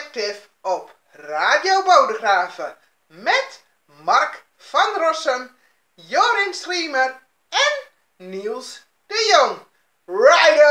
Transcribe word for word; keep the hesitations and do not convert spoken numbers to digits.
Detective op Radio Bodegraven met Mark van Rossum, Jorin en Niels de Jong. Righto!